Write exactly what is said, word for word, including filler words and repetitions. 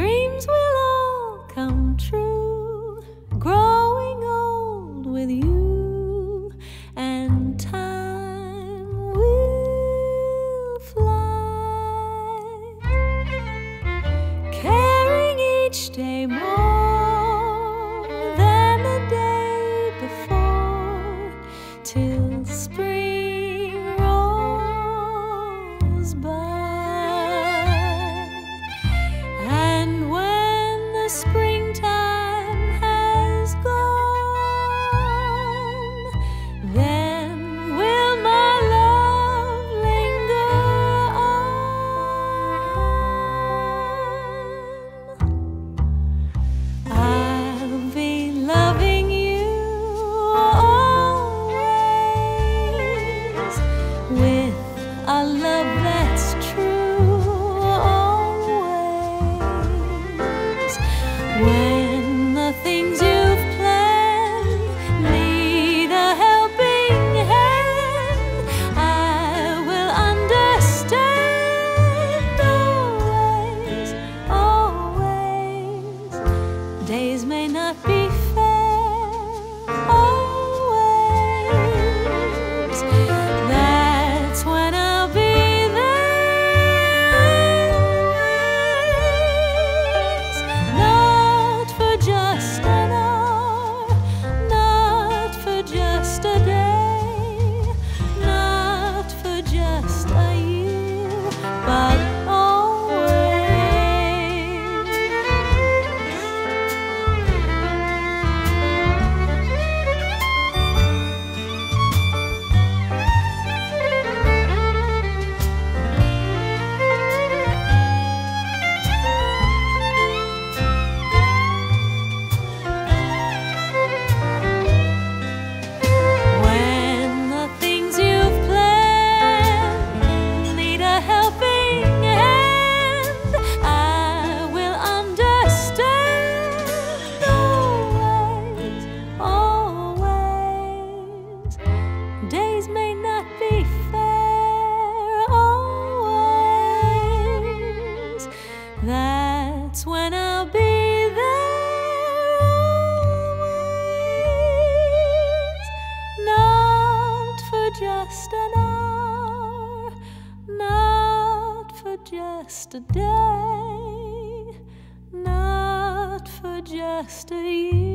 dreams will all come true, growing old with you, and time will fly, caring each day more than the day before, till spring rolls by. And when the springtime has gone, then will my love linger on. I'll be loving you always, with a love that's true always. When the things you've planned need a helping hand, I will understand always, always. Days may not be fair always. That's when I'll be there always. Not for just an hour, not for just a day, not for just a year, but always. When the things you've planned need a helping hand, I will understand always, always. Days may not be fair always. That's when I'll be there always. Not for just an hour, not for just a day, not for just a year.